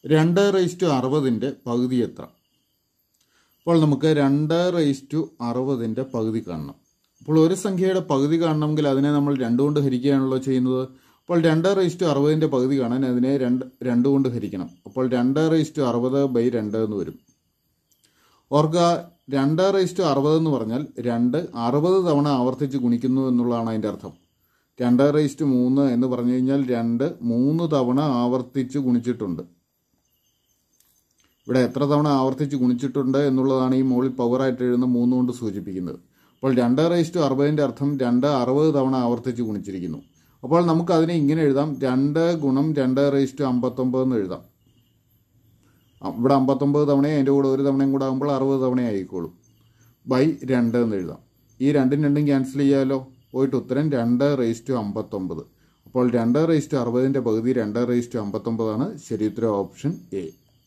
2/60 പകുതി എത്ര? അപ്പോൾ നമുക്ക് 2/60 പകുതി കാണണം. അപ്പോൾ ഒരു സംഖ്യയുടെ പകുതി കാണണമെങ്കിൽ അതിനെ നമ്മൾ 2 കൊണ്ട് ഹരിക്കുകയാണല്ലോ ചെയ്യുന്നത്. അപ്പോൾ 2/60 പകുതി കാണാൻ അതിനെ 2 കൊണ്ട് ഹരിക്കണം. അപ്പോൾ 2/60/2 എന്ന് വരും. ഓർക്കുക, 2/60 എന്ന് പറഞ്ഞാൽ 2 60 തവണ ആവർത്തിച്ച് ഗുണിക്കുന്നു എന്നുള്ളതാണ് അതിൻ്റെ അർത്ഥം. 2/3 എന്ന് പറഞ്ഞു കഴിഞ്ഞാൽ 2 3 തവണ ആവർത്തിച്ച് ഗുണിച്ചിട്ടുണ്ട്. ഇവിടെ എത്ര തവണ ആവർത്തിച്ച് ഗുണിച്ചിട്ടുണ്ട് എന്നുള്ളതാണ് ഈ മുകളിൽ പവറായിട്ട് എഴുതുന്ന 3 കൊണ്ട് സൂചിപ്പിക്കുന്നത്. അപ്പോൾ 2/60 അർത്ഥം 2 60 തവണ ആവർത്തിച്ച് ഗുണിച്ചിരിക്കുന്നു. അപ്പോൾ നമുക്കതിനെ ഇങ്ങനെ എഴുതാം, 2 ഗുണം 2/59 എന്ന് എഴുതാം. ഇവിടെ 59 തവണയും അതിൻ്റെ കൂടെ ഒരു തവണയും കൂടെ ആകുമ്പോൾ 60 തവണയായിക്കോളും. ബൈ 2 എന്ന് എഴുതാം. ഈ 2 ക്യാൻസൽ ചെയ്യാമല്ലോ. പോയിട്ട് ഉത്തരം 2/59. അപ്പോൾ 2/60 പകുതി 2/59 ശരി ഉത്തരം ഓപ്ഷൻ എ.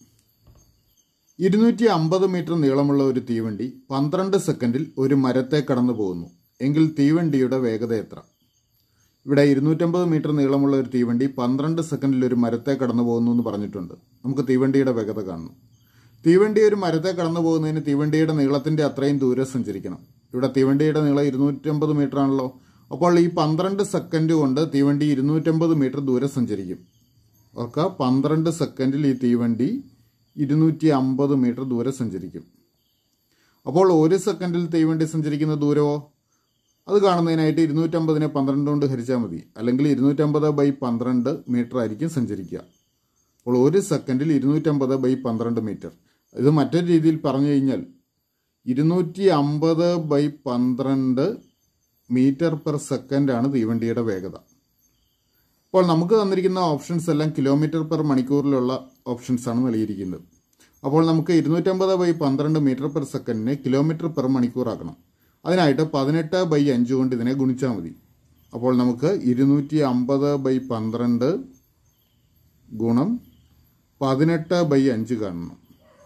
250 മീറ്റർ നീളമുള്ള ഒരു തീവണ്ടി 12 സെക്കൻഡിൽ ഒരു മരത്തെ കടന്നു പോകുന്നു എങ്കിൽ തീവണ്ടിയുടെ വേഗത എത്ര? ഇവിടെ 250 മീറ്റർ നീളമുള്ള ഒരു തീവണ്ടി 12 സെക്കൻഡിൽ ഒരു മരത്തെ കടന്നു പോകുന്നു എന്ന് പറഞ്ഞിട്ടുണ്ട്. നമുക്ക് തീവണ്ടിയുടെ വേഗത കാണണം. തീവണ്ടി ഒരു മരത്തെ കടന്നു പോകുന്നതിന് തീവണ്ടിയുടെ നീളത്തിൻ്റെ അത്രയും ദൂരം സഞ്ചരിക്കണം. ഇവിടെ തീവണ്ടിയുടെ നീളം 250 മീറ്റർ ആണല്ലോ. അപ്പോൾ ഈ 12 സെക്കൻഡ് കൊണ്ട് തീവണ്ടി 250 മീറ്റർ ദൂരം സഞ്ചരിക്കും. ഓർക്കുക, 12 സെക്കൻഡിൽ ഈ തീവണ്ടി 250 മീറ്റർ ദൂരം സഞ്ചരിക്കും. അപ്പോൾ ഒരു സെക്കൻഡിൽ തീവണ്ടി സഞ്ചരിക്കുന്ന ദൂരമോ അത് കാണുന്നതിനായിട്ട് 250 12 കൊണ്ട് ഹരിച്ചാൽ മതി. അല്ലെങ്കിൽ 250/12 മീറ്റർ ആയിരിക്കും സഞ്ചരിക്കുക. അപ്പോൾ ഒരു സെക്കൻഡിൽ 250/12 മീറ്റർ. ഇത് മറ്റൊരു രീതിയിൽ പറഞ്ഞു കഴിഞ്ഞാൽ 250/12 മീറ്റർ പെർ സെക്കൻഡാണ് തീവണ്ടിയുടെ വേഗത. അപ്പോൾ നമുക്ക് തന്നിരിക്കുന്ന ഓപ്ഷൻസ് എല്ലാം കിലോമീറ്റർ പെർ മണിക്കൂറിലുള്ള ഓപ്ഷൻസാണ് നൽകിയിരിക്കുന്നത്. അപ്പോൾ നമുക്ക് 250/12 മീറ്റർ പെർ സെക്കൻഡിനെ കിലോമീറ്റർ പെർ മണിക്കൂർ ആക്കണം. അതിനായിട്ട് 18/5 കൊണ്ട് ഇതിനെ ഗുണിച്ചാൽ മതി. അപ്പോൾ നമുക്ക് 250/12 ഗുണം 18/5 കാണണം.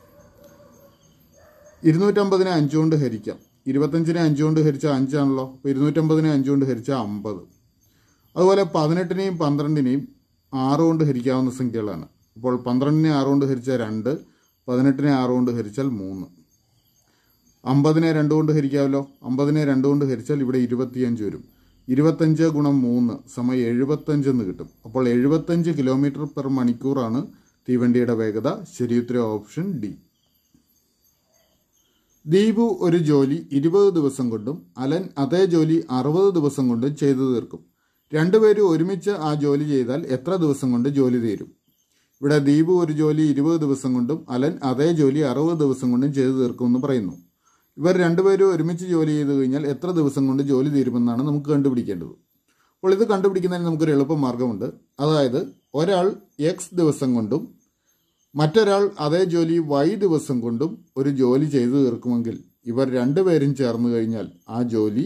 250-നെ 5 കൊണ്ട് ഹരിക്കാം. 25-നെ 5 കൊണ്ട് ഹരിച്ചാൽ 5 ആണല്ലോ. അപ്പോൾ 250-നെ 5 കൊണ്ട് ഹരിച്ചാൽ 50. അതുപോലെ 18-നെയും 12-നെയും 6 കൊണ്ട് ഹരിക്കാവുന്ന സംഖ്യകളാണ്. അപ്പോൾ 12-നെ 6 കൊണ്ട് ഹരിച്ചാൽ 2, 18-നെ 6 കൊണ്ട് ഹരിച്ചാൽ 3. 50-നെ 2 കൊണ്ട് ഹരിക്കാമല്ലോ. 50-നെ 2 കൊണ്ട് ഹരിച്ചാൽ ഇവിടെ 25 വരും. 25 ഗുണം 3 സമം 75 എന്ന് കിട്ടും. അപ്പോൾ 75 കിലോമീറ്റർ പെർ മണിക്കൂറാണ് തീവണ്ടിയുടെ വേഗത. ശരിയുത്തരം ഓപ്ഷൻ ഡി. ദീപു ഒരു ജോലി 20 ദിവസം കൊണ്ടും അലൻ അതേ ജോലി 60 ദിവസം കൊണ്ടും ചെയ്തു തീർക്കും. രണ്ടുപേരും ഒരുമിച്ച് ആ ജോലി ചെയ്താൽ എത്ര ദിവസം കൊണ്ട് ജോലി തീരും? ഇവിടെ ദീപു ഒരു ജോലി 20 ദിവസം കൊണ്ടും അലൻ അതേ ജോലി 60 ദിവസം കൊണ്ടും ചെയ്തു തീർക്കുമെന്ന് പറയുന്നു. ഇവർ രണ്ടുപേരും ഒരുമിച്ച് ജോലി ചെയ്തു കഴിഞ്ഞാൽ എത്ര ദിവസം കൊണ്ട് ജോലി തീരുമെന്നാണ് നമുക്ക് കണ്ടുപിടിക്കേണ്ടത്. അപ്പോൾ ഇത് കണ്ടുപിടിക്കുന്നതിന് നമുക്കൊരു എളുപ്പ മാർഗമുണ്ട്. അതായത് ഒരാൾ എക്സ് ദിവസം കൊണ്ടും മറ്റൊരാൾ അതേ ജോലി വൈ ദിവസം കൊണ്ടും ഒരു ജോലി ചെയ്തു തീർക്കുമെങ്കിൽ ഇവർ രണ്ടുപേരും ചേർന്ന് കഴിഞ്ഞാൽ ആ ജോലി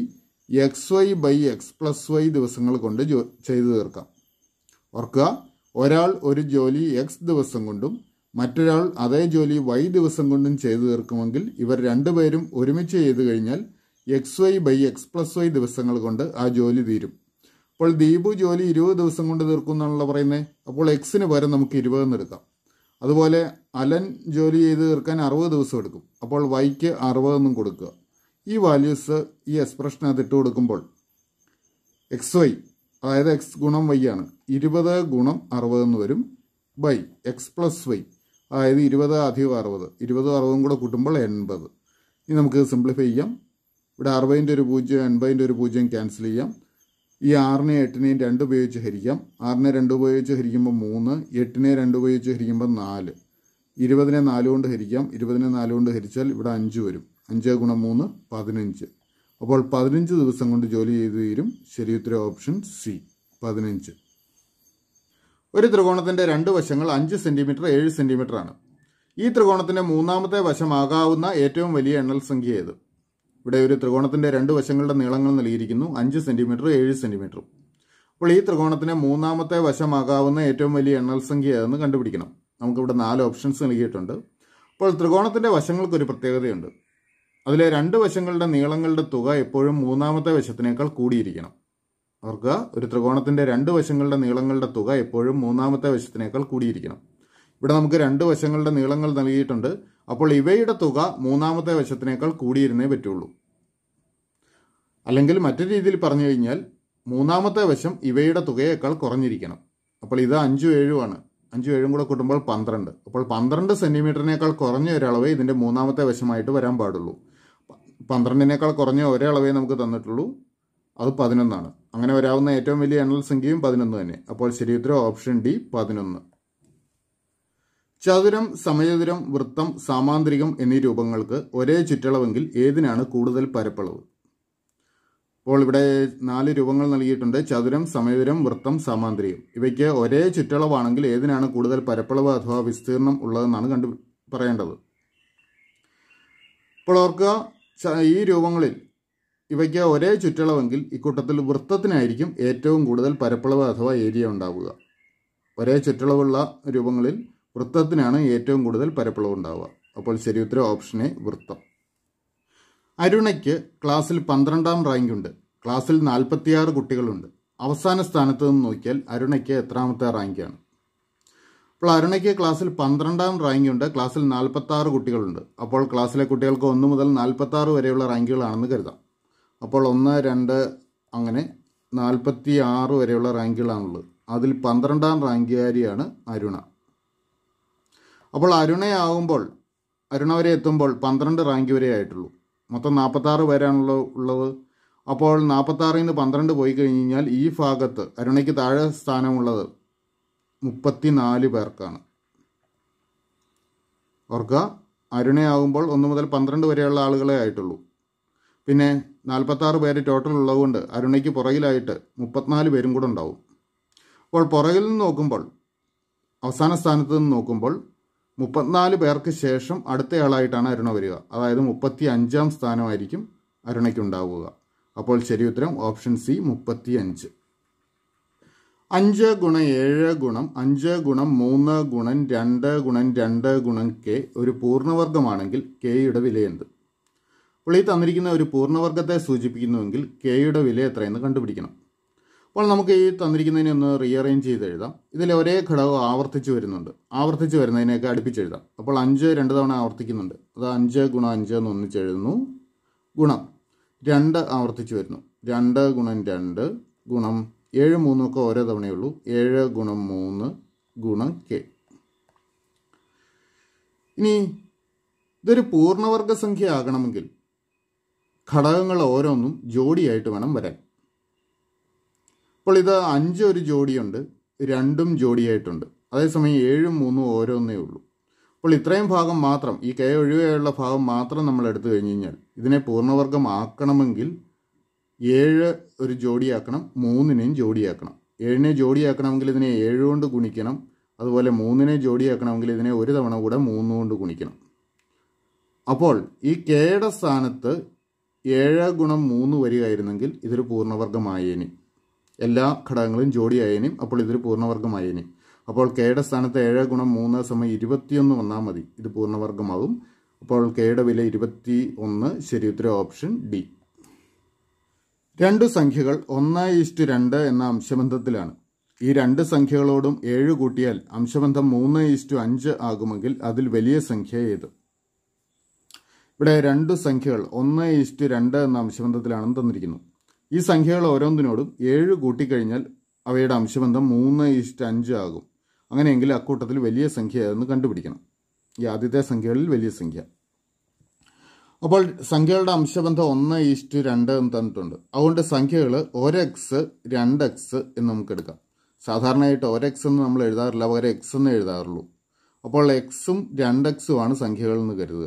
XY/X+Y ദിവസങ്ങൾ കൊണ്ട് ചെയ്തു തീർക്കാം. ഓർക്കുക, ഒരാൾ ഒരു ജോലി എക്സ് ദിവസം കൊണ്ടും മറ്റൊരാൾ അതേ ജോലി വൈ ദിവസം കൊണ്ടും ചെയ്തു തീർക്കുമെങ്കിൽ ഇവർ രണ്ടുപേരും ഒരുമിച്ച് ചെയ്തു കഴിഞ്ഞാൽ XY/X+Y ദിവസങ്ങൾ കൊണ്ട് ആ ജോലി തീരും. അപ്പോൾ ദീപു ജോലി 20 ദിവസം കൊണ്ട് തീർക്കും എന്നാണല്ലോ പറയുന്നത്. അപ്പോൾ എക്സിന് പകരം നമുക്ക് 20 എന്ന് എടുക്കാം. അതുപോലെ അലൻ ജോലി ചെയ്ത് തീർക്കാൻ 60 ദിവസം എടുക്കും. അപ്പോൾ വൈക്ക് 60 എന്നും കൊടുക്കുക. ഈ വാല്യൂസ് ഈ എക്സ്പ്രഷനകത്ത് ഇട്ട് കൊടുക്കുമ്പോൾ XY, അതായത് എക്സ് ഗുണം വൈ ആണ്, 20 ഗുണം 60 എന്ന് വരും. ബൈ X+Y, അതായത് 20 അധികം 60, 20 60 കൂടെ കൂട്ടുമ്പോൾ 80. ഇനി നമുക്ക് സിംപ്ലിഫൈ ചെയ്യാം. ഇവിടെ 60-ൻ്റെ ഒരു 0, 80-ൻ്റെ ഒരു 0 ക്യാൻസൽ ചെയ്യാം. ഈ 6-നെ 8-നെയും 2 ഉപയോഗിച്ച് ഹരിക്കാം. 6-നെ 2 ഉപയോഗിച്ച് ഹരിക്കുമ്പോൾ 3, 8-നെ 2 ഉപയോഗിച്ച് ഹരിക്കുമ്പോൾ 4, 20-നെ 4 കൊണ്ട് ഹരിക്കാം. 20-നെ 4 കൊണ്ട് ഹരിച്ചാൽ ഇവിടെ 5 വരും. 5 ഗുണം 3 15. അപ്പോൾ 15 ദിവസം കൊണ്ട് ജോലി ചെയ്തു തീരും. ശരിയുത്തരം ഓപ്ഷൻ സി 15. ഒരു ത്രികോണത്തിൻ്റെ 2 വശങ്ങൾ 5 സെൻറ്റിമീറ്റർ 7 സെൻറ്റിമീറ്റർ ആണ്. ഈ ത്രികോണത്തിൻ്റെ മൂന്നാമത്തെ വശമാകാവുന്ന ഏറ്റവും വലിയ എണ്ണൽ സംഖ്യ ഏത്? ഇവിടെ ഒരു ത്രികോണത്തിൻ്റെ 2 വശങ്ങളുടെ നീളങ്ങൾ നൽകിയിരിക്കുന്നു, 5 സെൻറ്റിമീറ്റർ 7 സെൻറ്റിമീറ്ററും. അപ്പോൾ ഈ ത്രികോണത്തിന് മൂന്നാമത്തെ വശമാകാവുന്ന ഏറ്റവും വലിയ എണ്ണൽ സംഖ്യ ഏതെന്ന് കണ്ടുപിടിക്കണം. നമുക്കിവിടെ 4 ഓപ്ഷൻസ് നൽകിയിട്ടുണ്ട്. അപ്പോൾ ത്രികോണത്തിൻ്റെ വശങ്ങൾക്കൊരു പ്രത്യേകതയുണ്ട്. അതിലെ 2 വശങ്ങളുടെ നീളങ്ങളുടെ തുക എപ്പോഴും മൂന്നാമത്തെ വശത്തിനേക്കാൾ കൂടിയിരിക്കണം. ഓർക്കുക, ഒരു ത്രികോണത്തിൻ്റെ 2 വശങ്ങളുടെ നീളങ്ങളുടെ തുക എപ്പോഴും മൂന്നാമത്തെ വശത്തിനേക്കാൾ കൂടിയിരിക്കണം. ഇവിടെ നമുക്ക് രണ്ട് വശങ്ങളുടെ നീളങ്ങൾ നൽകിയിട്ടുണ്ട്. അപ്പോൾ ഇവയുടെ തുക മൂന്നാമത്തെ വശത്തിനേക്കാൾ കൂടിയിരുന്നേ പറ്റുള്ളൂ. അല്ലെങ്കിൽ മറ്റൊരു രീതിയിൽ പറഞ്ഞു കഴിഞ്ഞാൽ മൂന്നാമത്തെ വശം ഇവയുടെ തുകയേക്കാൾ കുറഞ്ഞിരിക്കണം. അപ്പോൾ ഇത് 5ഉം 7ഉം ആണ്. 5ഉം 7ഉം കൂടെ കൂട്ടുമ്പോൾ 12. അപ്പോൾ 12 സെന്റിമീറ്ററിനേക്കാൾ കുറഞ്ഞ ഒരളവേ ഇതിൻ്റെ മൂന്നാമത്തെ വശമായിട്ട് വരാൻ പാടുള്ളൂ. 12നേക്കാൾ കുറഞ്ഞ ഒരളവേ നമുക്ക് തന്നിട്ടുള്ളൂ, അത് 11 ആണ്. അങ്ങനെ വരാവുന്ന ഏറ്റവും വലിയ എണ്ണൽ സംഖ്യയും 11 തന്നെ. അപ്പോൾ ശരിയുത്തരം ഓപ്ഷൻ ഡി 11. ചതുരം, സമചതുരം, വൃത്തം, സാമാന്തരികം എന്നീ രൂപങ്ങൾക്ക് ഒരേ ചുറ്റളവെങ്കിൽ ഏതിനാണ് കൂടുതൽ പരപ്പളവ്? അപ്പോൾ ഇവിടെ 4 രൂപങ്ങൾ നൽകിയിട്ടുണ്ട്. ചതുരം, സമചതുരം, വൃത്തം, സാമാന്തരികം. ഇവയ്ക്ക് ഒരേ ചുറ്റളവാണെങ്കിൽ ഏതിനാണ് കൂടുതൽ പരപ്പളവ് അഥവാ വിസ്തീർണം ഉള്ളതെന്നാണ് പറയേണ്ടത്. അപ്പോൾ ഓർക്കുക, ഈ രൂപങ്ങളിൽ ഇവയ്ക്ക് ഒരേ ചുറ്റളവെങ്കിൽ ഇക്കൂട്ടത്തിൽ വൃത്തത്തിനായിരിക്കും ഏറ്റവും കൂടുതൽ പരപ്പളവ് അഥവാ ഏരിയ ഉണ്ടാവുക. ഒരേ ചുറ്റളവുള്ള രൂപങ്ങളിൽ വൃത്തത്തിനാണ് ഏറ്റവും കൂടുതൽ പരപ്പളവ് ഉണ്ടാവുക. അപ്പോൾ ശരിയുത്തരം ഓപ്ഷൻ എ, വൃത്തം. അരുണയ്ക്ക് ക്ലാസ്സിൽ 12ാം റാങ്കുണ്ട്. ക്ലാസ്സിൽ 46 കുട്ടികളുണ്ട്. അവസാന സ്ഥാനത്ത് നിന്ന് നോക്കിയാൽ അരുണയ്ക്ക് എത്രാമത്തെ റാങ്കാണ്? അപ്പോൾ അരുണയ്ക്ക് ക്ലാസ്സിൽ 12ാം റാങ്കുണ്ട്. ക്ലാസ്സിൽ 46 കുട്ടികളുണ്ട്. അപ്പോൾ ക്ലാസ്സിലെ കുട്ടികൾക്ക് 1 മുതൽ 46 വരെയുള്ള റാങ്കുകളാണെന്ന് കരുതാം. അപ്പോൾ 1, 2 അങ്ങനെ 46 വരെയുള്ള റാങ്കുകളാണുള്ളത്. അതിൽ 12ാം റാങ്കുകാരിയാണ് അരുണ. അപ്പോൾ അരുണ വരെ എത്തുമ്പോൾ 12 റാങ്ക് വരെ ആയിട്ടുള്ളൂ. മൊത്തം 46 പേരാണല്ലോ ഉള്ളത്. അപ്പോൾ 46ൽ നിന്ന് 12 പോയി കഴിഞ്ഞാൽ ഈ ഭാഗത്ത് അരുണയ്ക്ക് താഴെ സ്ഥാനമുള്ളത് 34 പേർക്കാണ്. ഓർക്കുക, അരുണയാകുമ്പോൾ 1 മുതൽ 12 വരെയുള്ള ആളുകളെ ആയിട്ടുള്ളൂ. പിന്നെ 46 പേര് ടോട്ടൽ ഉള്ളതുകൊണ്ട് അരുണയ്ക്ക് പുറകിലായിട്ട് 34 പേരും കൂടെ ഉണ്ടാവും. അപ്പോൾ പുറകിൽ നിന്ന് നോക്കുമ്പോൾ, അവസാന സ്ഥാനത്ത് നിന്ന് നോക്കുമ്പോൾ 34 പേർക്ക് ശേഷം അടുത്തയാളായിട്ടാണ് അരുണ വരിക. അതായത് 35ാം സ്ഥാനമായിരിക്കും അരുണയ്ക്കുണ്ടാവുക. അപ്പോൾ ശരിയുത്തരം ഓപ്ഷൻ സി, 35. 5 × 7 × 5 × 3 × 2 × 2 × കെ ഒരു പൂർണ്ണവർഗമാണെങ്കിൽ കെയുടെ വില എന്ത്? അപ്പോൾ ഈ തന്നിരിക്കുന്ന ഒരു പൂർണ്ണവർഗത്തെ സൂചിപ്പിക്കുന്നുവെങ്കിൽ കെയുടെ വില എത്രയെന്ന് കണ്ടുപിടിക്കണം. അപ്പോൾ നമുക്ക് ഈ തന്നിരിക്കുന്നതിനെ ഒന്ന് റീഅറേഞ്ച് ചെയ്ത് എഴുതാം. ഇതിൽ ഒരേ ഘടകം ആവർത്തിച്ച് വരുന്നുണ്ട്. ആവർത്തിച്ച് വരുന്നതിനെയൊക്കെ അടുപ്പിച്ചെഴുതാം. അപ്പോൾ 5 2 തവണ ആവർത്തിക്കുന്നുണ്ട്. അത് 5 × 5 എന്ന് ഒന്നിച്ചെഴുതുന്നു. ഗുണം 2 ആവർത്തിച്ച് വരുന്നു. 2 × 2 ഗുണം 7 3 ഒക്കെ ഓരോ തവണയുള്ളൂ. 7 × 3 ഗുണം കെ. ഇനി ഇതൊരു പൂർണ്ണവർഗ സംഖ്യ ആകണമെങ്കിൽ ഘടകങ്ങൾ ഓരോന്നും ജോഡിയായിട്ട് വേണം വരാൻ. അപ്പോൾ ഇത് 5 ഒരു ജോഡിയുണ്ട്, 2ഉം ജോഡിയായിട്ടുണ്ട്. അതേസമയം 7ഉം 3ഉം ഓരോന്നേ ഉള്ളൂ. അപ്പോൾ ഇത്രയും ഭാഗം മാത്രം, ഈ കെ ഒഴികെയുള്ള ഭാഗം മാത്രം നമ്മൾ എടുത്തു കഴിഞ്ഞ് കഴിഞ്ഞാൽ ഇതിനെ പൂർണ്ണവർഗം ആക്കണമെങ്കിൽ 7 ഒരു ജോഡിയാക്കണം, 3നെയും ജോഡിയാക്കണം. 7നെ ജോഡിയാക്കണമെങ്കിൽ ഇതിനെ 7 കൊണ്ട് ഗുണിക്കണം. അതുപോലെ 3നെ ജോഡിയാക്കണമെങ്കിൽ ഇതിനെ ഒരു തവണ കൂടെ 3 കൊണ്ട് ഗുണിക്കണം. അപ്പോൾ ഈ കെയുടെ സ്ഥാനത്ത് 7 × 3 വരികയായിരുന്നെങ്കിൽ ഇതൊരു പൂർണ്ണവർഗമായേനെ. എല്ലാ ഘടകങ്ങളും ജോഡിയായേനും. അപ്പോൾ ഇതൊരു പൂർണ്ണവർഗമായേനെ. അപ്പോൾ കെയുടെ സ്ഥാനത്ത് 7 × 3 = 21 വന്നാൽ മതി. ഇത് പൂർണ്ണവർഗമാകും. അപ്പോൾ കെയുടെ വില 21. ശരിയുത്തരം ഓപ്ഷൻ ഡി. 2 സംഖ്യകൾ 1:2 എന്ന അംശബന്ധത്തിലാണ്. ഈ 2 സംഖ്യകളോടും 7 കൂട്ടിയാൽ അംശബന്ധം 3:5 ആകുമെങ്കിൽ അതിൽ വലിയ സംഖ്യ ഏത്? ഇവിടെ 2 സംഖ്യകൾ 1:2 എന്ന അംശബന്ധത്തിലാണെന്ന് തന്നിരിക്കുന്നു. ഈ സംഖ്യകൾ ഓരോന്നിനോടും 7 കൂട്ടിക്കഴിഞ്ഞാൽ അവയുടെ അംശബന്ധം 3:5 ആകും. അങ്ങനെയെങ്കിൽ അക്കൂട്ടത്തിൽ വലിയ സംഖ്യ ഏതെന്ന് കണ്ടുപിടിക്കണം. ഈ ആദ്യത്തെ സംഖ്യകളിൽ വലിയ സംഖ്യ. അപ്പോൾ സംഖ്യകളുടെ അംശബന്ധം 1:2 എന്ന് തന്നിട്ടുണ്ട്. അതുകൊണ്ട് സംഖ്യകൾ 1x 2x എന്ന് നമുക്ക് എടുക്കാം. സാധാരണയായിട്ട് 1x എന്ന് നമ്മൾ എഴുതാറില്ല, പകരം x എന്ന് എഴുതാറുള്ളൂ. അപ്പോൾ എക്സും 2x ആണ് സംഖ്യകൾ എന്ന് കരുതുക.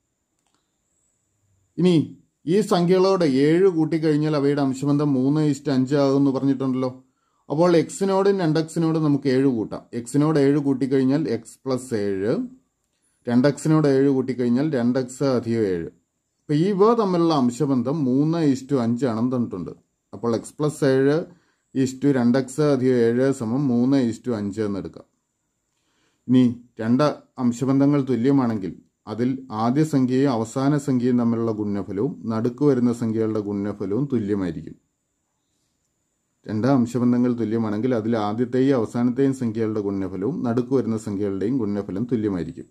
ഇനി ഈ സംഖ്യകളോട് 7 കൂട്ടിക്കഴിഞ്ഞാൽ അവയുടെ അംശബന്ധം 3:5 ആകുമെന്ന് പറഞ്ഞിട്ടുണ്ടല്ലോ. അപ്പോൾ എക്സിനോടും 2x-നോടും നമുക്ക് 7 കൂട്ടാം. എക്സിനോട് 7 കൂട്ടിക്കഴിഞ്ഞാൽ x + 7, 2x-നോട് 7 കൂട്ടിക്കഴിഞ്ഞാൽ 2x + 7. അപ്പോൾ ഇവ തമ്മിലുള്ള അംശബന്ധം 3:5 ആണെന്ന് തന്നിട്ടുണ്ട്. അപ്പോൾ x + 7 = 2x + 7 = 3:5 എന്ന് എടുക്കാം. ഇനി 2 അംശബന്ധങ്ങൾ തുല്യമാണെങ്കിൽ അതിൽ ആദ്യ സംഖ്യയും അവസാന സംഖ്യയും തമ്മിലുള്ള ഗുണനഫലവും നടുക്ക് വരുന്ന സംഖ്യകളുടെ ഗുണനഫലവും തുല്യമായിരിക്കും. രണ്ട് അംശബന്ധങ്ങൾ തുല്യമാണെങ്കിൽ അതിൽ ആദ്യത്തെയും അവസാനത്തെയും സംഖ്യകളുടെ ഗുണനഫലവും നടുക്ക് വരുന്ന സംഖ്യകളുടെയും ഗുണനഫലം തുല്യമായിരിക്കും.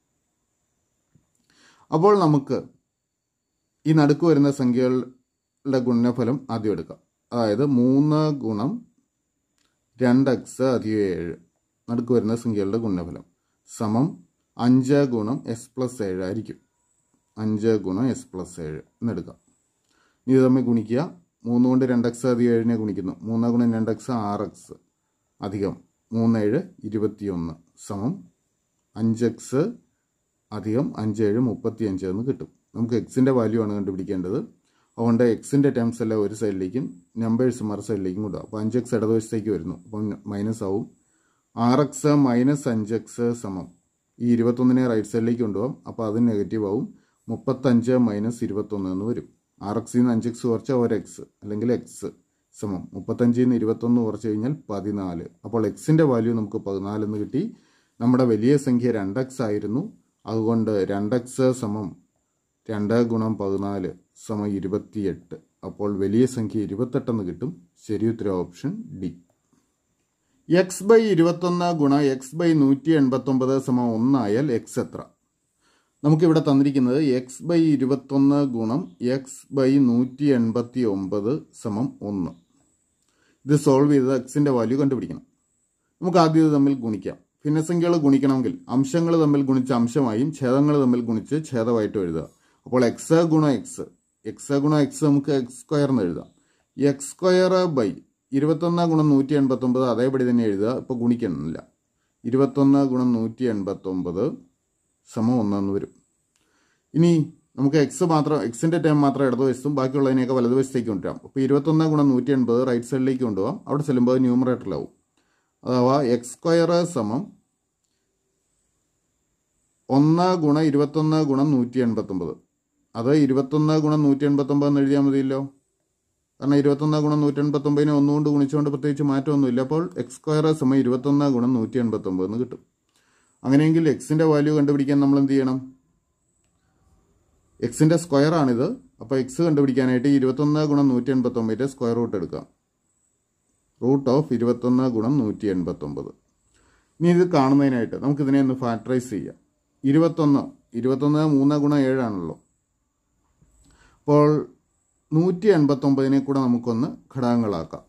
അപ്പോൾ നമുക്ക് ഈ നടുക്ക് വരുന്ന സംഖ്യകളുടെ ഗുണനഫലം ആദ്യം എടുക്കാം. അതായത് 3 ഗുണം 2x + 7 നടുക്ക് വരുന്ന സംഖ്യകളുടെ ഗുണനഫലം സമം 5 ഗുണം s + 7 ആയിരിക്കും. 5 ഗുണം s + 7 എന്നെടുക്കാം. ഇത് തമ്മിൽ ഗുണിക്കുക. 3 കൊണ്ട് 2x + 7 ഗുണിക്കുന്നു. 3 ഗുണം 2x 6x അധികം 3 7 21 സമം 5x അധികം 5 7 35 എന്ന് കിട്ടും. നമുക്ക് എക്സിൻ്റെ വാല്യൂ ആണ് കണ്ടുപിടിക്കേണ്ടത്. അതുകൊണ്ട് എക്സിൻ്റെ ടേംസ് എല്ലാം ഒരു സൈഡിലേക്കും നമ്പേഴ്സ് മറു സൈഡിലേക്കും കൊണ്ടുപോകും. അപ്പോൾ 5x ഇടതുവശത്തേക്ക് വരുന്നു. അപ്പം മൈനസ് ആവും. 6x - 5x സമം ഈ 21 റൈറ്റ് സൈഡിലേക്ക് കൊണ്ടുപോകാം. അപ്പോൾ അത് നെഗറ്റീവ് ആവും. 35 - 21 എന്ന് വരും. 6x നിന്ന് 5x കുറച്ചാൽ 1x അല്ലെങ്കിൽ x സമം 35 നിന്ന് 21 കുറച്ച് കഴിഞ്ഞാൽ 14. അപ്പോൾ എക്സിൻ്റെ വാല്യൂ നമുക്ക് 14 എന്ന് കിട്ടി. നമ്മുടെ വലിയ സംഖ്യ 2x ആയിരുന്നു. അതുകൊണ്ട് 2x സമം 2 ഗുണം 14 സമം 28. അപ്പോൾ വലിയ സംഖ്യ 28 എന്ന് കിട്ടും. ശരി ഉത്തരം ഓപ്ഷൻ ഡി. x/21 ഗുണം x/189 സമം 1 ആയാൽ x എത്ര? നമുക്കിവിടെ തന്നിരിക്കുന്നത് x/21 ഗുണം x/189 സമം 1. ഇത് സോൾവ് ചെയ്ത് എക്സിൻ്റെ വാല്യൂ കണ്ടുപിടിക്കണം. നമുക്ക് ആദ്യം ഇത് തമ്മിൽ ഗുണിക്കാം. ഭിന്നസംഖ്യകൾ ഗുണിക്കണമെങ്കിൽ അംശങ്ങൾ തമ്മിൽ ഗുണിച്ച് അംശമായും ഛേദങ്ങൾ തമ്മിൽ ഗുണിച്ച് ഛേദമായിട്ടും എഴുതുക. അപ്പോൾ x ഗുണം x നമുക്ക് x² എന്ന് എഴുതാം. x² / 21 ഗുണം 189 അതേപടി തന്നെ എഴുതുക. ഇപ്പോൾ ഗുണിക്കണമെന്നില്ല. 21 ഗുണം 189 സമം 1 എന്ന് വരും. ഇനി നമുക്ക് എക്സിൻ്റെ ടേം മാത്രം ഇടതുവശത്തും ബാക്കിയുള്ളതിനെയൊക്കെ വലതുവശത്തേക്ക് കൊണ്ടുവരാം. അപ്പോൾ 21 ഗുണം 180 റൈറ്റ് സൈഡിലേക്ക് കൊണ്ടുപോകാം. അവിടെ ചെല്ലുമ്പോൾ ന്യൂമറേറ്ററിലാവും. അഥവാ x² സമം 1 ഗുണം 21 ഗുണം 189. അത് 21 ഗുണം 189 എന്ന് എഴുതിയാൽ മതിയല്ലോ. കാരണം 21 ഗുണം 189 ഒന്നുകൊണ്ട് ഗുണിച്ചുകൊണ്ട് പ്രത്യേകിച്ച് മാറ്റമൊന്നുമില്ല. അപ്പോൾ x² സമം 21 ഗുണം 189 എന്ന് കിട്ടും. അങ്ങനെയെങ്കിൽ എക്സിൻ്റെ വാല്യൂ കണ്ടുപിടിക്കാൻ നമ്മൾ എന്ത് ചെയ്യണം? എക്സിൻ്റെ സ്ക്വയർ ആണിത്. അപ്പോൾ എക്സ് കണ്ടുപിടിക്കാനായിട്ട് 21 ഗുണം 189 സ്ക്വയർ റൂട്ട് എടുക്കാം. റൂട്ട് ഓഫ് 21 ഗുണം 189. ഇനി ഇത് കാണുന്നതിനായിട്ട് നമുക്കിതിനെ ഒന്ന് ഫാക്ടറൈസ് ചെയ്യാം. 21 3 ഗുണം 7 ആണല്ലോ. അപ്പോൾ 189 കൂടെ നമുക്കൊന്ന് ഘടകങ്ങളാക്കാം.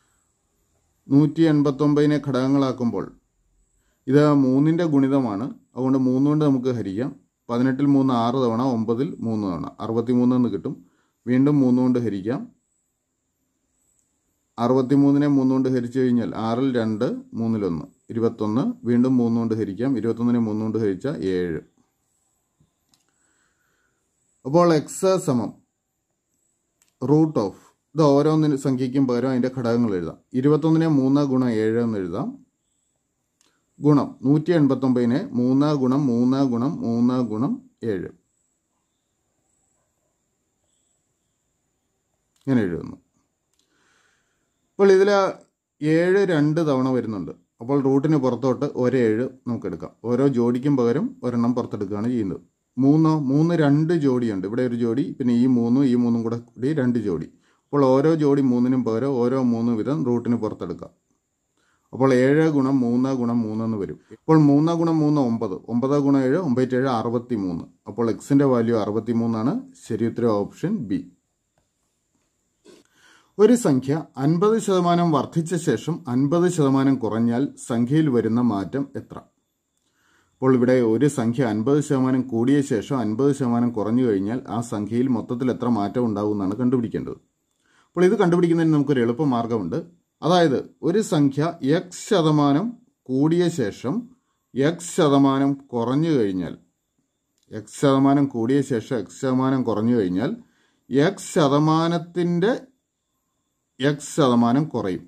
189 ഘടകങ്ങളാക്കുമ്പോൾ ഇത് 3ൻ്റെ ഗുണിതമാണ്. അതുകൊണ്ട് 3 കൊണ്ട് നമുക്ക് ഹരിക്കാം. 18 3 6 തവണ, 9 3 തവണ 63 എന്ന് കിട്ടും. വീണ്ടും 3 കൊണ്ട് ഹരിക്കാം. 63 3 കൊണ്ട് ഹരിച്ചു കഴിഞ്ഞാൽ 6 2 3 1 21. വീണ്ടും 3 കൊണ്ട് ഹരിക്കാം. 21 3 കൊണ്ട് ഹരിച്ചാൽ 7. അപ്പോൾ എക്സ് സമം റൂട്ട് ഓഫ് ഇത് ഓരോന്നിന് സംഖ്യയ്ക്കും പകരം അതിൻ്റെ ഘടകങ്ങൾ എഴുതാം. 21 3 ഗുണം 7 എന്ന് എഴുതാം. ഗുണം 189 3 ഗുണം 3 ഗുണം 3 ഗുണം 7 ഇങ്ങനെ എഴുതുന്നു. അപ്പോൾ ഇതിൽ 7 2 തവണ വരുന്നുണ്ട്. അപ്പോൾ റൂട്ടിന് പുറത്തോട്ട് 7 നമുക്ക് എടുക്കാം. ഓരോ ജോഡിക്കും പകരം ഒരെണ്ണം പുറത്തെടുക്കുകയാണ് ചെയ്യുന്നത്. 3 2 ജോഡിയുണ്ട്. ഇവിടെ ഒരു ജോഡി, പിന്നെ ഈ 3 കൂടെ കൂടി 2 ജോഡി. അപ്പോൾ ഓരോ ജോഡി 3നും പകരം ഓരോ 3 വീതം റൂട്ടിന് പുറത്തെടുക്കാം. അപ്പോൾ 7 ഗുണം 3 ഗുണം 3 എന്ന് വരും. അപ്പോൾ 3 ഗുണം 3 9. 9 ഗുണം 7 9 7 63. അപ്പോൾ എക്സിൻ്റെ വാല്യൂ 63 ആണ്. ശരി ഉത്തരം ഓപ്ഷൻ ബി. ഒരു സംഖ്യ 50% വർദ്ധിച്ച ശേഷം 50% കുറഞ്ഞാൽ സംഖ്യയിൽ വരുന്ന മാറ്റം എത്ര? അപ്പോൾ ഇവിടെ ഒരു സംഖ്യ 50% കൂടിയ ശേഷം 50% കുറഞ്ഞു കഴിഞ്ഞാൽ ആ സംഖ്യയിൽ മൊത്തത്തിൽ എത്ര മാറ്റം ഉണ്ടാവും എന്നാണ് കണ്ടുപിടിക്കേണ്ടത്. അപ്പോൾ ഇത് കണ്ടുപിടിക്കുന്നതിന് നമുക്കൊരു എളുപ്പമാർഗമുണ്ട്. അതായത് ഒരു സംഖ്യ x% കൂടിയ ശേഷം x% കുറഞ്ഞു കഴിഞ്ഞാൽ x% കൂടിയ ശേഷം x% കുറഞ്ഞു കഴിഞ്ഞാൽ x%ത്തിൻ്റെ x% കുറയും.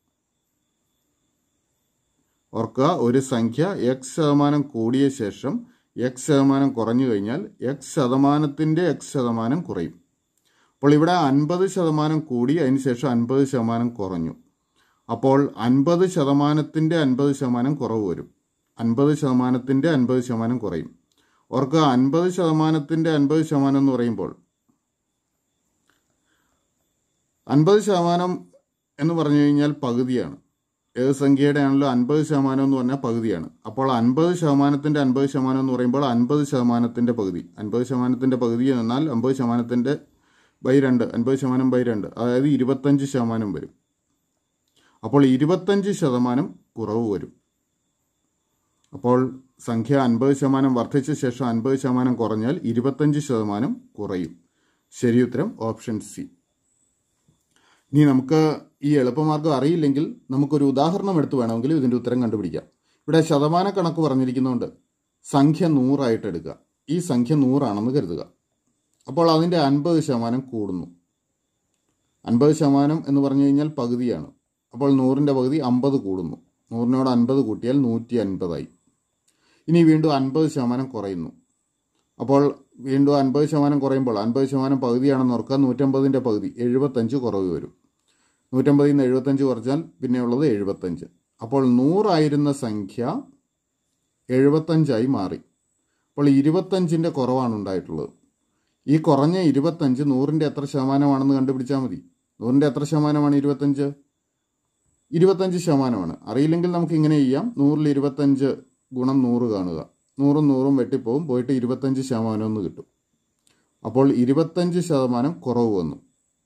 ഓർക്കുക, ഒരു സംഖ്യ x% കൂടിയ ശേഷം x% കുറഞ്ഞു കഴിഞ്ഞാൽ x%ത്തിൻ്റെ x% കുറയും. അപ്പോൾ ഇവിടെ 50% കൂടി അതിന് ശേഷം 50% കുറഞ്ഞു. അപ്പോൾ 50%ത്തിൻ്റെ 50% കുറവ് വരും. 50%ത്തിൻ്റെ 50% കുറയും. ഓർക്കുക, 50%ത്തിൻ്റെ 50% എന്ന് പറയുമ്പോൾ 50% എന്ന് പറഞ്ഞു കഴിഞ്ഞാൽ പകുതിയാണ്. ഏത് സംഖ്യയുടെ ആണല്ലോ 50% എന്ന് പറഞ്ഞാൽ പകുതിയാണ്. അപ്പോൾ 50%ൻ്റെ 50% എന്ന് പറയുമ്പോൾ 50%ൻ്റെ പകുതി. 50%ൻ്റെ പകുതി എന്നാൽ 50%ൻ്റെ ബൈ 2, 50%/2, അതായത് 25% വരും. അപ്പോൾ 25% കുറവ് വരും. അപ്പോൾ സംഖ്യ 50% വർദ്ധിച്ച ശേഷം 50% കുറഞ്ഞാൽ 25% കുറയും. ശരി ഉത്തരം ഓപ്ഷൻ സി. ഇനി നമുക്ക് ഈ എളുപ്പമാർഗ്ഗം അറിയില്ലെങ്കിൽ നമുക്കൊരു ഉദാഹരണം എടുത്ത് വേണമെങ്കിൽ ഇതിൻ്റെ ഉത്തരം കണ്ടുപിടിക്കാം. ഇവിടെ ശതമാന കണക്ക് പറഞ്ഞിരിക്കുന്നതുകൊണ്ട് സംഖ്യ 100 ആയിട്ട് എടുക്കുക. ഈ സംഖ്യ 100 ആണെന്ന് കരുതുക. അപ്പോൾ അതിൻ്റെ 50% കൂടുന്നു. 50% എന്ന് പറഞ്ഞു കഴിഞ്ഞാൽ പകുതിയാണ്. അപ്പോൾ 100ൻ്റെ പകുതി 50 കൂടുന്നു. 100നോട് 50 കൂട്ടിയാൽ 150 ആയി. ഇനി വീണ്ടും 50% കുറയുന്നു. അപ്പോൾ വീണ്ടും 50% കുറയുമ്പോൾ 50% പകുതിയാണെന്ന് ഓർക്കുക. 150ൻ്റെ പകുതി 75 കുറവ് വരും. 150ൽ നിന്ന് 75 കുറച്ചാൽ പിന്നെയുള്ളത് 75. അപ്പോൾ 100 ആയിരുന്ന സംഖ്യ 75 മാറി. അപ്പോൾ 25ൻ്റെ കുറവാണ് ഉണ്ടായിട്ടുള്ളത്. ഈ കുറഞ്ഞ 25 100ൻ്റെ എത്ര ശതമാനമാണെന്ന് കണ്ടുപിടിച്ചാൽ മതി. 100ൻ്റെ എത്ര ശതമാനമാണ് 25? 25%. അറിയില്ലെങ്കിൽ നമുക്ക് ഇങ്ങനെ ചെയ്യാം. 100ൽ 25 ഗുണം 100 കാണുക. 100ഉം 100ഉം വെട്ടിപ്പോവും. പോയിട്ട് 25% എന്ന് കിട്ടും. അപ്പോൾ 25% കുറവ് വന്നു.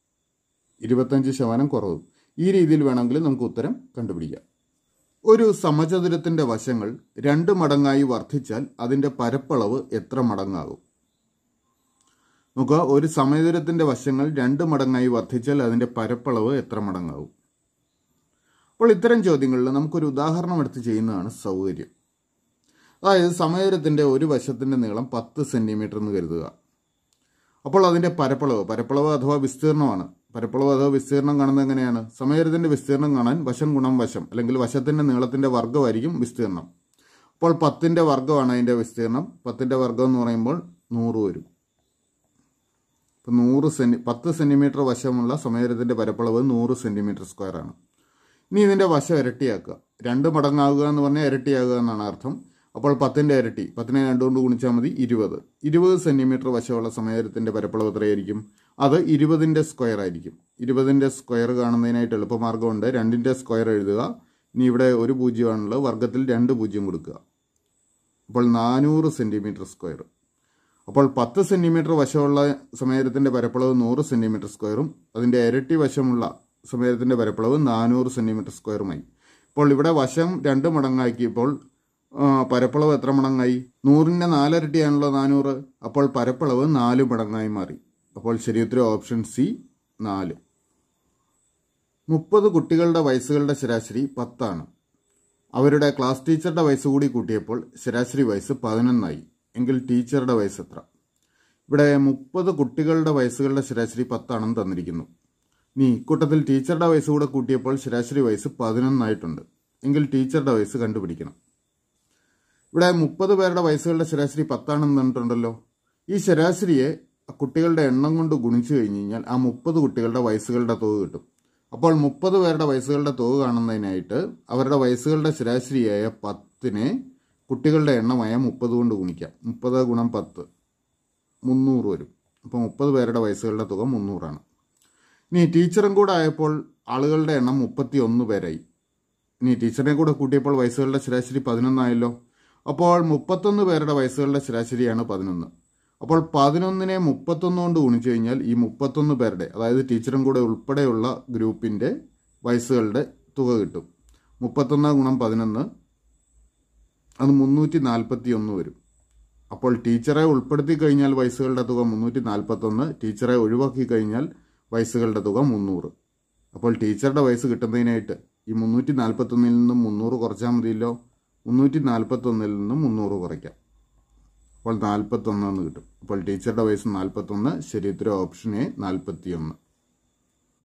25% കുറവ്. ഈ രീതിയിൽ വേണമെങ്കിൽ നമുക്ക് ഉത്തരം കണ്ടുപിടിക്കാം. ഒരു സമചതുരത്തിൻ്റെ വശങ്ങൾ 2 മടങ്ങായി വർദ്ധിച്ചാൽ അതിൻ്റെ പരപ്പളവ് എത്ര മടങ്ങാകും? നോക്കുക, ഒരു സമചതുരത്തിൻ്റെ വശങ്ങൾ 2 മടങ്ങായി വർദ്ധിച്ചാൽ അതിൻ്റെ പരപ്പളവ് എത്ര മടങ്ങാകും? അപ്പോൾ ഇത്തരം ചോദ്യങ്ങളിൽ നമുക്കൊരു ഉദാഹരണം എടുത്ത് ചെയ്യുന്നതാണ് സൗകര്യം. അതായത് സമചതുരത്തിൻ്റെ ഒരു വശത്തിൻ്റെ നീളം 10 സെൻറ്റിമീറ്റർ എന്ന് കരുതുക. അപ്പോൾ അതിൻ്റെ പരപ്പളവ് അഥവാ വിസ്തീർണമാണ്. പരപ്പളവ് അഥവാ വിസ്തീർണം കാണുന്നത് എങ്ങനെയാണ്? സമചതുരത്തിൻ്റെ വിസ്തീർണം കാണാൻ വശം ഗുണം വശം, അല്ലെങ്കിൽ വശത്തിൻ്റെ നീളത്തിൻ്റെ വർഗ്ഗമായിരിക്കും വിസ്തീർണം. അപ്പോൾ 10ൻ്റെ വർഗ്ഗമാണ് അതിൻ്റെ വിസ്തീർണം. 10ൻ്റെ വർഗ്ഗം എന്ന് പറയുമ്പോൾ 100 വരും. അപ്പോൾ 10 സെൻറ്റിമീറ്റർ വശമുള്ള സമചതുരത്തിൻ്റെ പരപ്പളവ് 100 സെൻറ്റിമീറ്റർ സ്ക്വയറാണ്. ഇനി ഇതിൻ്റെ വശം ഇരട്ടിയാക്കുക. 2 മടങ്ങാകുക എന്ന് പറഞ്ഞാൽ ഇരട്ടിയാകുക എന്നാണ് അർത്ഥം. അപ്പോൾ 10ൻ്റെ ഇരട്ടി, 10നെ 2 കൊണ്ട് ഗുണിച്ചാൽ മതി 20 സെൻറ്റിമീറ്റർ വശമുള്ള സമചതുരത്തിൻ്റെ പരപ്പളവ് എത്രയായിരിക്കും? അത് 20ൻ്റെ സ്ക്വയർ ആയിരിക്കും. 20ൻ്റെ സ്ക്വയർ കാണുന്നതിനായിട്ട് എളുപ്പമാർഗ്ഗമുണ്ട്. 2ൻ്റെ സ്ക്വയർ എഴുതുക. ഇനി ഇവിടെ ഒരു 0 ആണുള്ളത്. വർഗ്ഗത്തിൽ 2 0 കൊടുക്കുക. അപ്പോൾ 400 സെൻറ്റിമീറ്റർ സ്ക്വയർ. അപ്പോൾ 10 സെൻറ്റിമീറ്റർ വശമുള്ള സമചതുരത്തിൻ്റെ പരപ്പളവ് 100 സെൻറ്റിമീറ്റർ സ്ക്വയറും അതിൻ്റെ ഇരട്ടി വശമുള്ള സമചതുരത്തിൻ്റെ പരപ്പളവ് 400 സെൻറ്റിമീറ്റർ സ്ക്വയറുമായി. ഇപ്പോൾ ഇവിടെ വശം 2 മടങ്ങാക്കിയപ്പോൾ പരപ്പളവ് എത്ര മടങ്ങായി? 100ൻ്റെ 4 ഇരട്ടിയാണല്ലോ 400. അപ്പോൾ പരപ്പളവ് 4 മടങ്ങായി മാറി. അപ്പോൾ ശരിയുത്തരം ഓപ്ഷൻ സി 4. 30 കുട്ടികളുടെ വയസ്സുകളുടെ ശരാശരി 10 ആണ്. അവരുടെ ക്ലാസ് ടീച്ചറുടെ വയസ്സ് കൂടി കൂട്ടിയപ്പോൾ ശരാശരി വയസ്സ് 11 ആയി. എങ്കിൽ ടീച്ചറുടെ വയസ്സ് എത്ര? ഇവിടെ 30 കുട്ടികളുടെ വയസ്സുകളുടെ ശരാശരി 10 ആണെന്ന് തന്നിരിക്കുന്നു. ഇനി കൂട്ടത്തിൽ ടീച്ചറുടെ വയസ്സ് കൂടെ കൂട്ടിയപ്പോൾ ശരാശരി വയസ്സ് 11 ആയിട്ടുണ്ട്. എങ്കിൽ ടീച്ചറുടെ വയസ്സ് കണ്ടുപിടിക്കണം. ഇവിടെ 30 പേരുടെ വയസ്സുകളുടെ ശരാശരി 10 ആണെന്ന് തന്നിട്ടുണ്ടല്ലോ. ഈ ശരാശരിയെ കുട്ടികളുടെ എണ്ണം കൊണ്ട് ഗുണിച്ചു കഴിഞ്ഞ് കഴിഞ്ഞാൽ ആ 30 കുട്ടികളുടെ വയസ്സുകളുടെ തുക കിട്ടും. അപ്പോൾ 30 പേരുടെ വയസ്സുകളുടെ തുക കാണുന്നതിനായിട്ട് അവരുടെ വയസ്സുകളുടെ ശരാശരിയായ 10നെ കുട്ടികളുടെ എണ്ണമായ 30 കൊണ്ട് ഗുണിക്കാം. 30 ഗുണം 10 300 വരും. അപ്പോൾ 30 പേരുടെ വയസ്സുകളുടെ തുക 300 ആണ്. ഇനി ടീച്ചറും കൂടെ ആയപ്പോൾ ആളുകളുടെ എണ്ണം 31 പേരായി. ഇനി ടീച്ചറിനെ കൂടെ കൂട്ടിയപ്പോൾ വയസ്സുകളുടെ ശരാശരി 11 ആയല്ലോ. അപ്പോൾ 31 പേരുടെ വയസ്സുകളുടെ ശരാശരിയാണ് 11. അപ്പോൾ 11നെ 31 കൊണ്ട് ഗുണിച്ചു കഴിഞ്ഞാൽ ഈ 31 പേരുടെ, അതായത് ടീച്ചറും കൂടെ ഉൾപ്പെടെയുള്ള ഗ്രൂപ്പിൻ്റെ വയസ്സുകളുടെ തുക കിട്ടും. 31 ഗുണം 11 അത് 341 വരും. അപ്പോൾ ടീച്ചറെ ഉൾപ്പെടുത്തി കഴിഞ്ഞാൽ വയസ്സുകളുടെ തുക 341, ടീച്ചറെ ഒഴിവാക്കി കഴിഞ്ഞാൽ വയസ്സുകളുടെ തുക 300. അപ്പോൾ ടീച്ചറുടെ വയസ്സ് കിട്ടുന്നതിനായിട്ട് ഈ 341ൽ നിന്നും 300 കുറച്ചാൽ മതിയല്ലോ. 341ൽ നിന്നും 300 കുറയ്ക്കാം. അപ്പോൾ 41 എന്ന് കിട്ടും. അപ്പോൾ ടീച്ചറുടെ വയസ്സ് 41. ശരി ഉത്തരം ഓപ്ഷൻ എ 41.